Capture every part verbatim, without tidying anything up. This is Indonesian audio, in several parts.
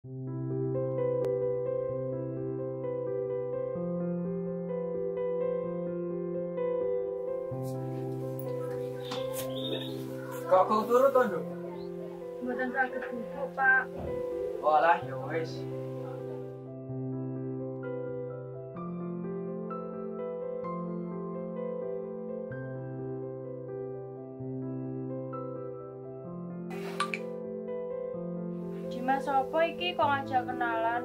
Kok kau turut to, Nduk? Mboten saged buku, Pak. Walah, ya wis. Dimas sapa iki kok ngajak kenalan?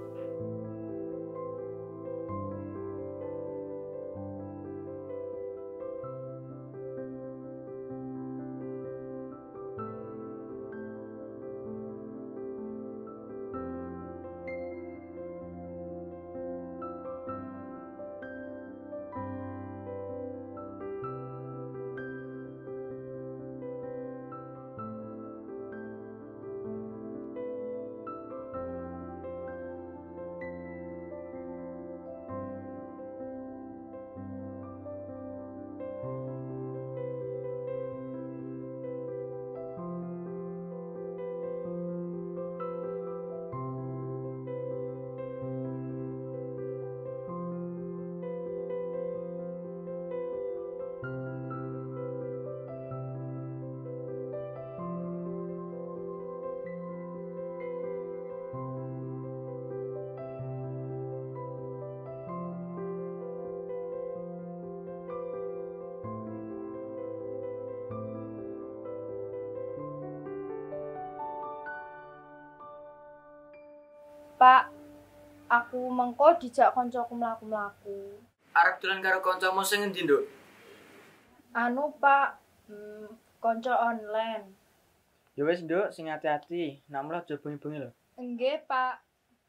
Pak, aku mengko dijak koncoku mlaku-mlaku. Arep dolan karo kancamu sing endi, Nduk? Anu, Pak, hmm, konco online. Ya wis, Nduk, sing hati-hati. Nek mlah aja bengi-bengi lho. Nggih, Pak.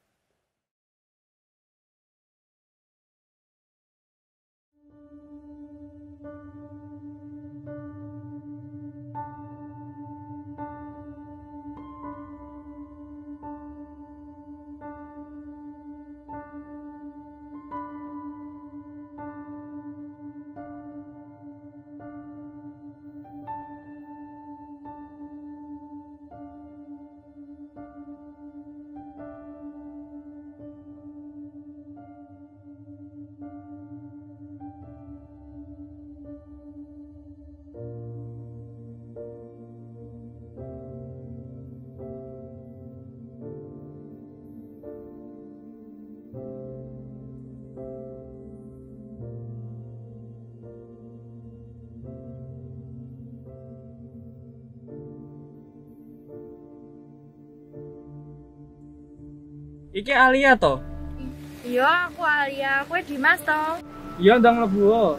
Iki Alia to? Iya, aku Alia, kowe Dimas to? Iya, ndang mlebu.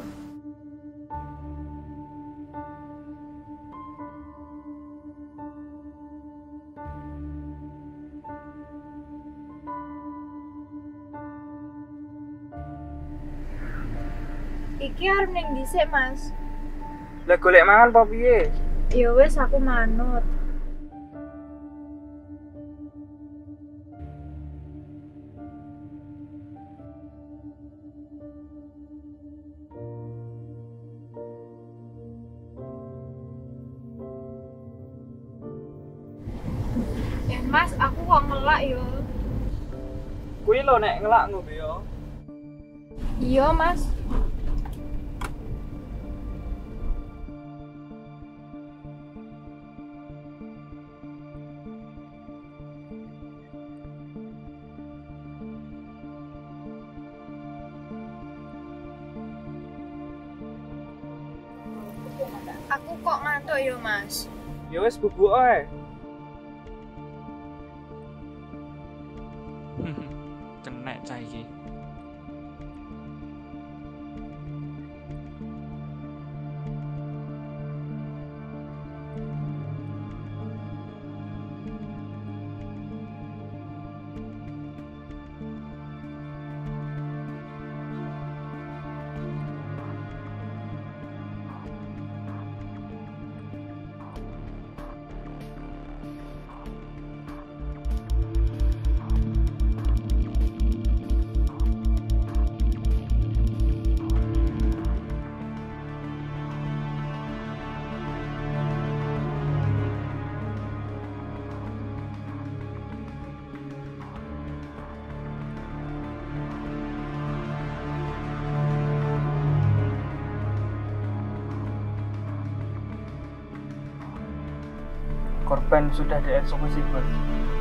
Iki arep ning dhisik, Mas. Lah golek mangan apa piye? Ya wis aku manut. Eh, Mas, aku kok ngelak yo. Kuwi lho nek ngelak ngombe yo. Iya, Mas. Aku kok ngantuk yo, Mas. Ya wis bubuk ae. Kenek cah iki. korban sudah dieksekusi, Bos.